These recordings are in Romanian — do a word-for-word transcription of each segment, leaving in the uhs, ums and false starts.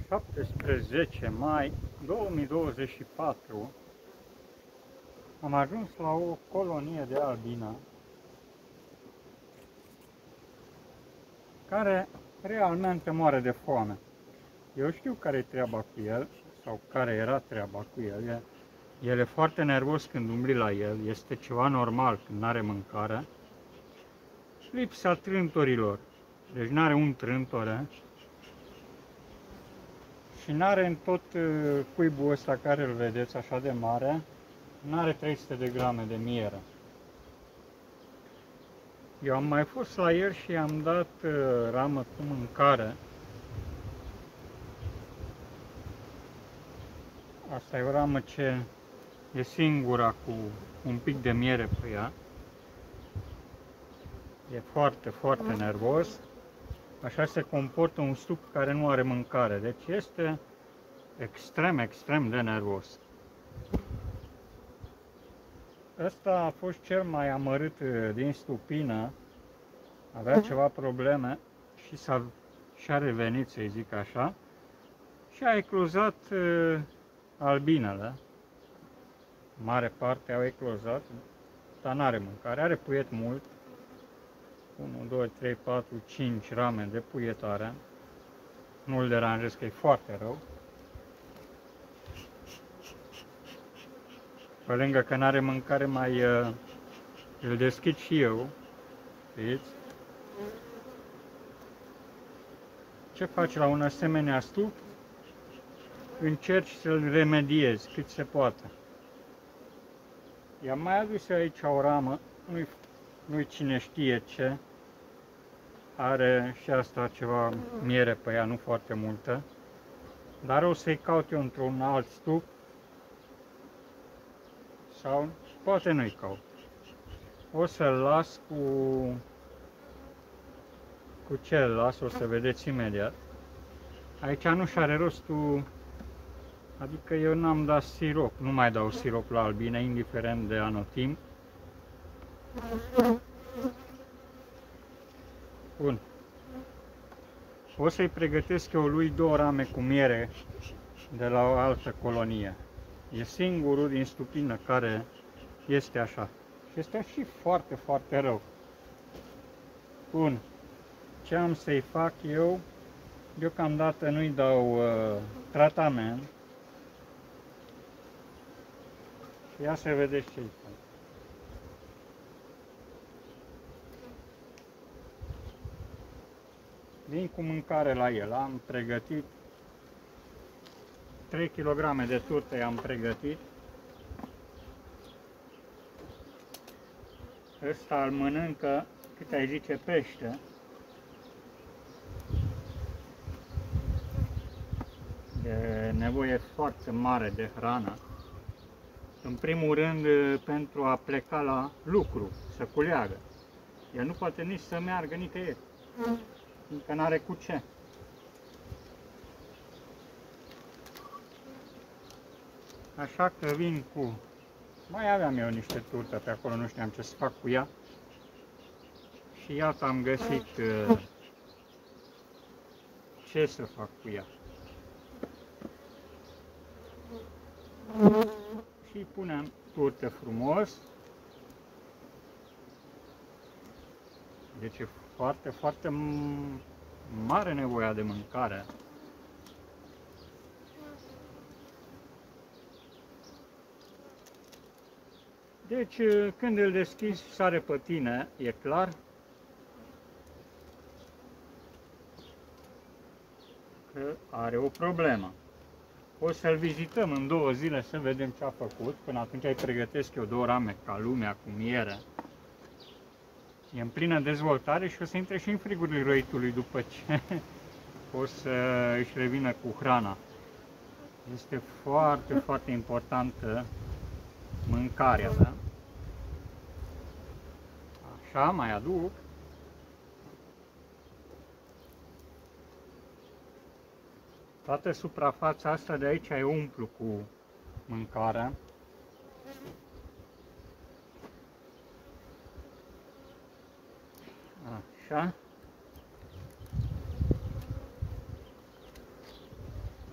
șaptesprezece mai două mii douăzeci și patru am ajuns la o colonie de albină care realmente moare de foame. Eu știu care e treaba cu el, sau care era treaba cu el. El e foarte nervos când umbli la el, este ceva normal când n-are mâncare. Lipsa trântorilor, deci n-are un trântore și n-are în tot cuibul ăsta care îl vedeți așa de mare, n-are trei sute de grame de miere. Eu am mai fost la el și i-am dat ramă cu mâncare. Asta e o ramă ce e singura cu un pic de miere pe ea. E foarte, foarte nervos. Așa se comportă un stup care nu are mâncare. Deci este extrem, extrem de nervos. Ăsta a fost cel mai amărât din stupină. Avea ceva probleme și s-a și-a revenit, să-i zic așa. Și a eclozat uh, albinele. Mare parte au eclozat, dar n-are mâncare. Are puiet mult. unu, doi, trei, patru, cinci rame de puietare. Nu-l deranjez că e foarte rău. Pe lângă că n-are mâncare, mai uh, îl deschid și eu. Știți? Ce faci la un asemenea stup? Încerci să-l remediezi cât se poate. I-am mai adus aici o ramă, nu-i nu-i cine știe ce. Are și asta ceva miere pe ea, nu foarte multă. Dar o să-i caut eu într-un alt stup. Sau poate nu-i caut. O să-l las cu... Cu ce îl las, o să vedeți imediat. Aici nu și are rostul, adică eu n-am dat sirop, nu mai dau sirop la albine, indiferent de anotimp. Bun. O să-i pregătesc eu lui două rame cu miere de la o altă colonie. E singurul din stupină care este așa. Și este și foarte, foarte rău. Bun. Ce am să-i fac eu? Deocamdată nu-i dau uh, tratament. Ia să vedeți ce-i fac. Vin cu mâncare la el. Am pregătit trei kilograme de turtă, i-am pregătit. Ăsta îl mănâncă, cât ai zice, pește. E nevoie foarte mare de hrană. În primul rând, pentru a pleca la lucru, să culeagă. El nu poate nici să meargă nicăieri, încă n-are cu ce. Așa că vin cu... Mai aveam eu niște turtă pe acolo, nu știam ce să fac cu ea. Și iată am găsit uh, ce să fac cu ea. Și punem turtă frumos. Deci e foarte, foarte mare nevoia de mâncare. Deci când îl deschizi, sare pe tine, e clar. Că are o problemă. O să-l vizităm în două zile să vedem ce a făcut. Până atunci îi pregătesc eu două rame ca lumea cu miere. E în plină dezvoltare și o să intre și în frigul răitului după ce o să își revină cu hrana. Este foarte, foarte importantă mâncarea, da? Așa, mai aduc. Toată suprafața asta de aici e umplu cu mâncarea. Așa.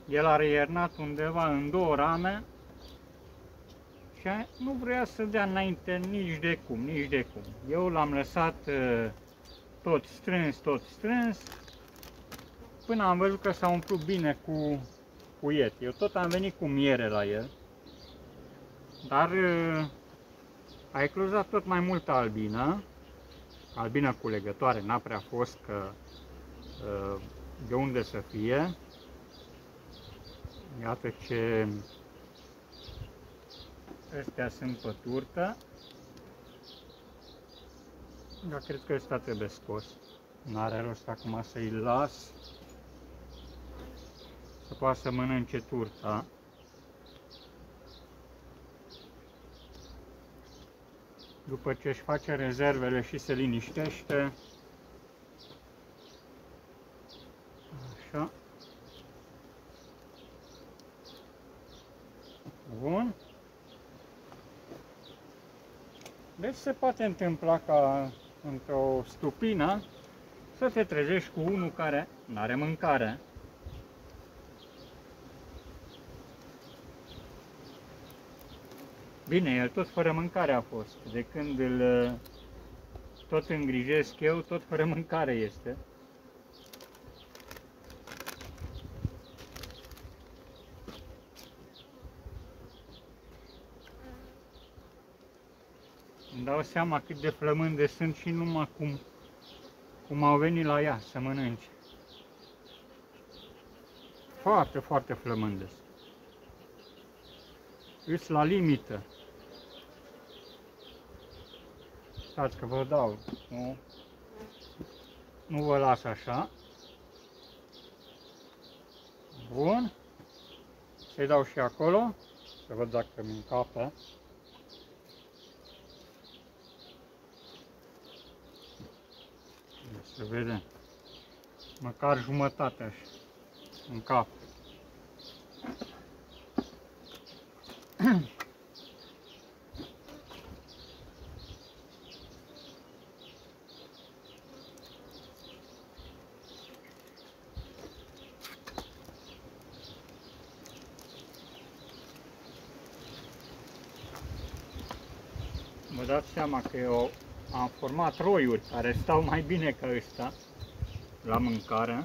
El a reiernat undeva în două rame și nu vrea să dea înainte nici de cum, nici de cum. Eu l-am lăsat tot strâns, tot strâns, până am văzut că s-a umplut bine cu, cu iet. Eu tot am venit cu miere la el, dar a eclozat tot mai multă albină, albină culegătoare, n-a prea fost că de unde să fie. Iată ce astea sunt pe turtă. Dar cred că ăsta trebuie scos. N-are rost acum să-i las să poată să mănânce turta. După ce își face rezervele și se liniștește. Așa. Bun. Deci se poate întâmpla ca într-o stupină să te trezești cu unul care nu are mâncare. Bine, el tot fără mâncare a fost. De când îl tot îngrijesc eu, tot fără mâncare este. Îmi dau seama cât de flămânde sunt și numai cum, cum au venit la ea să mănânce. Foarte, foarte flămânde sunt. Îs la limită. Stați că vă dau. Nu, nu vă las așa. Bun. Să-i dau și acolo. Să văd dacă mi încapă. Să vedem. Măcar jumătate așa. În cap. Vă dați seama că eu am format roiuri care stau mai bine ca ăsta la mâncare.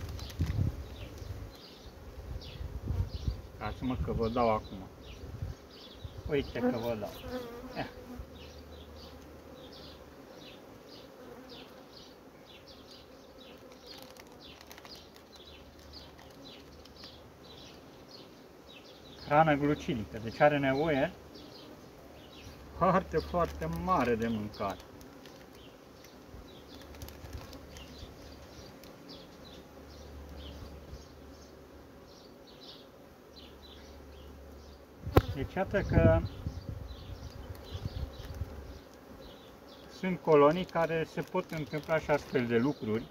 Uitați-mă că vă dau acum. Uite că vă dau. Ia. Hrană glucidică, deci are nevoie foarte, foarte mare de mâncare. Deci iată că sunt colonii care se pot întâmpla și astfel de lucruri.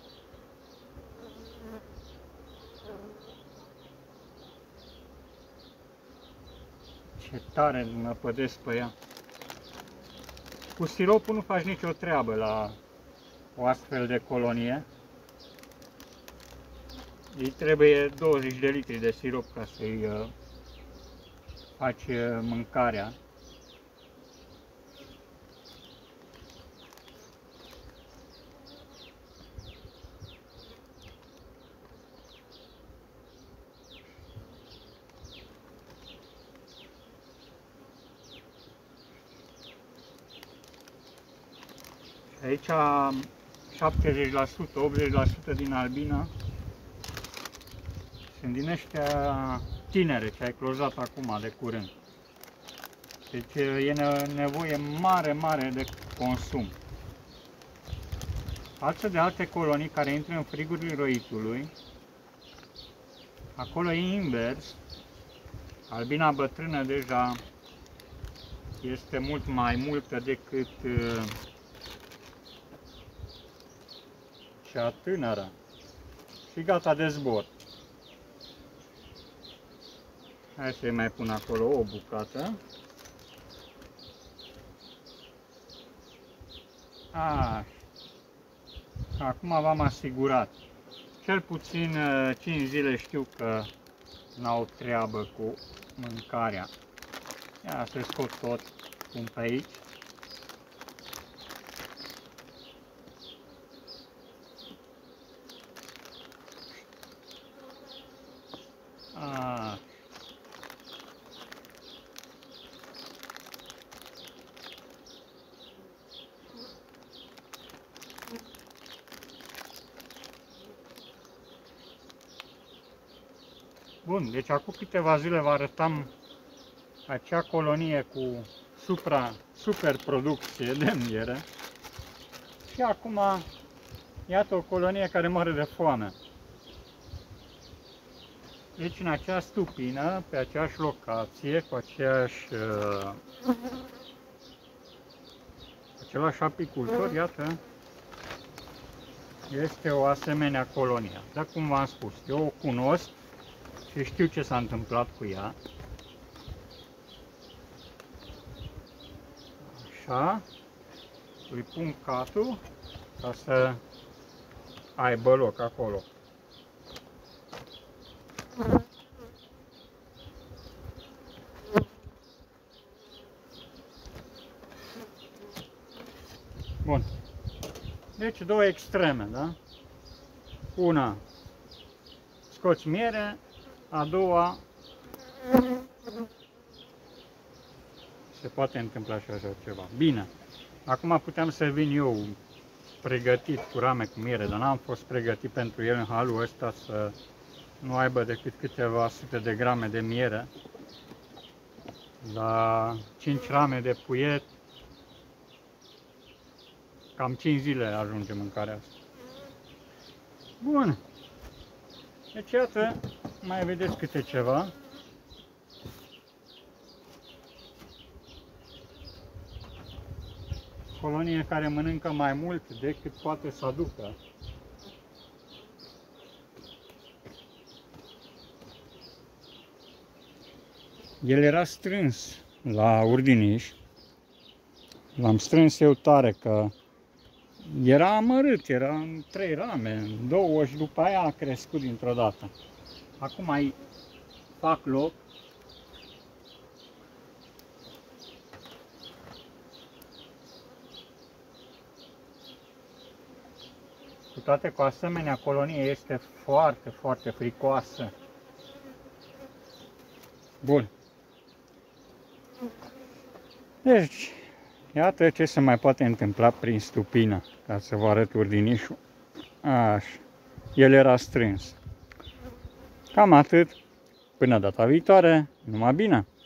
Ce tare mă pădesc pe ea. Cu siropul nu faci nicio treabă la o astfel de colonie. Îi trebuie douăzeci de litri de sirop ca să-i uh, faci uh, mâncarea. Aici șaptezeci la sută, optzeci la sută din albină sunt din ăștia tinere, ce a eclozat acum de curând. Deci e nevoie mare, mare de consum. Față de alte colonii care intră în frigurile roitului, acolo e invers. Albina bătrână deja este mult mai multă decât cea tânără și gata de zbor. Hai să-i mai pun acolo o bucată. Așa. Acum v-am asigurat. Cel puțin cinci zile știu că n-au treabă cu mâncarea. Ia să scot tot, pun pe aici. A. Bun, deci acum câteva zile vă arătam acea colonie cu supra, super producție de miere și acum iată o colonie care moare de foame. Deci în acea stupină, pe aceeași locație, cu aceeași, uh, același apicultor, iată, este o asemenea colonie. Dar cum v-am spus, eu o cunosc și știu ce s-a întâmplat cu ea. Așa, îi pun catul ca să aibă loc acolo. Bun. Deci două extreme, da? Una, scoți miere, a doua, se poate întâmpla și așa ceva. Bine, acum puteam să vin eu pregătit cu rame cu miere, dar n-am fost pregătit pentru el în halul ăsta să nu aibă decât câteva sute de grame de miere. La cinci rame de puiet, cam cinci zile ajunge mâncarea asta. Bun. Deci iată, mai vedeți câte ceva. Colonie care mănâncă mai mult decât poate să aducă. El era strâns la urdiniș. L-am strâns eu tare că era amărât, era în trei rame, în două și după aia a crescut dintr-o dată. Acum îi fac loc. Cu toate cu asemenea colonie este foarte, foarte fricoasă. Bun. Deci, iată ce se mai poate întâmpla prin stupină, ca să vă arăt urdinișul. Așa. El era strâns. Cam atât. Până data viitoare, numai bine!